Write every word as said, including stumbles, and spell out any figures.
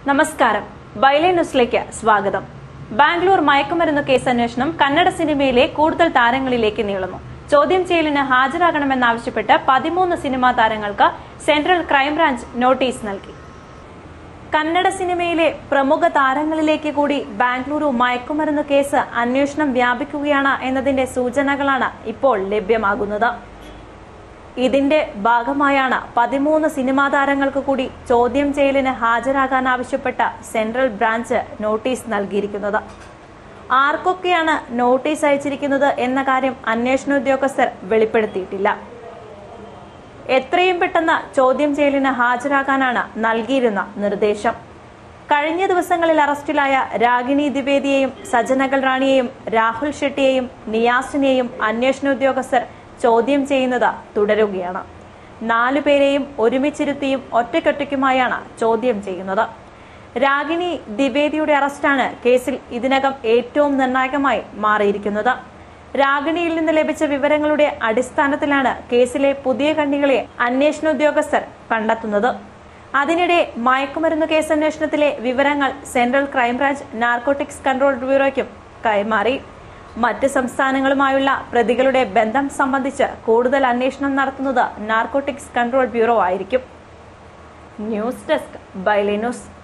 നമസ്കാരം. ബൈലൈൻ ന്യൂസിലേക്ക് സ്വാഗതം. ബാംഗ്ലൂർ മയക്കുമരുന്ന് കേസ് അന്വേഷണം കന്നഡ സിനിമയിലെ കൂടുതൽ താരങ്ങളിലേക്ക് നീളുന്നു. ചോദ്യം ചെയ്യലിന് ഹാജരാകണമെന്നാവശ്യപ്പെട്ട് പതിമൂന്ന് സിനിമാ താരങ്ങൾക്ക് സെൻട്രൽ ക്രൈംബ്രാഞ്ച് നോട്ടീസ് നൽകി. കന്നഡ സിനിമയിലെ പ്രമുഖ താരങ്ങളിലേക്ക് കൂടി ബാംഗ്ലൂരു മയക്കുമരുന്ന് കേസ് അന്വേഷണം വ്യാപിക്കുകയാണ് എന്നതിന്റെ സൂചനകളാണ് ഇപ്പോൾ ലഭ്യമാകുന്നത്. ഇതിന്റെ ഭാഗമായാണ് പതിമൂന്ന് സിനിമാ താരങ്ങൾക്ക് കൂടി ചോദ്യം ചെയ്യലിന് ഹാജരാകാൻ ആവശ്യപ്പെട്ട സെൻട്രൽ ബ്രാഞ്ച് നോട്ടീസ് നൽകിയിരിക്കുന്നത്. ആർക്കൊക്കെയാണ് നോട്ടീസ് അയച്ചിരിക്കുന്നത് എന്ന കാര്യം അന്വേഷണ ഉദ്യോഗസ്ഥർ വെളിപ്പെടുത്തിയിട്ടില്ല. എത്രയും പെട്ടെന്ന് ചോദ്യം ചെയ്യലിന് ഹാജരാകാനാണ് നൽകിയിരുന്ന നിർദ്ദേശം. കഴിഞ്ഞ ദിവസങ്ങളിൽ അറസ്റ്റിലായ രാഗിണി ദ്വിവേദിയെയും സജനകൾ റാണിയെയും രാഹുൽ ഷെട്ടിയെയും നിയാസിനെയും അന്വേഷണ ഉദ്യോഗസ്ഥർ ചോദ്യം ചെയ്യുന്നത് തുടരുകയാണ്. നാലുപേരെയും ഒരുമിച്ചിരുത്തിയും ഒറ്റയ്ക്കൊറ്റയ്ക്കുമായാണ് ചോദ്യം ചെയ്യുന്നത്. രാഗിണി ദ്വിവേദിയുടെ അറസ്റ്റാണ് കേസിൽ ഇതിനകം ഏറ്റവും നിർണായകമായി മാറിയിരിക്കുന്നത്. രാഗിണിയിൽ നിന്ന് ലഭിച്ച വിവരങ്ങളുടെ അടിസ്ഥാനത്തിലാണ് കേസിലെ പുതിയ കണ്ണികളെ അന്വേഷണ ഉദ്യോഗസ്ഥർ കണ്ടെത്തുന്നത്. അതിനിടെ മയക്കുമരുന്ന് കേസ് അന്വേഷണത്തിലെ വിവരങ്ങൾ സെൻട്രൽ ക്രൈംബ്രാഞ്ച് നാർക്കോട്ടിക്സ് കൺട്രോൾ ബ്യൂറോയ്ക്കും കൈമാറി. മറ്റ് സംസ്ഥാനങ്ങളുമായുള്ള പ്രതികളുടെ ബന്ധം സംബന്ധിച്ച് കൂടുതൽ അന്വേഷണം നടത്തുന്നത് നാർക്കോട്ടിക്സ് കൺട്രോൾ ബ്യൂറോ ആയിരിക്കും. News desk byline news.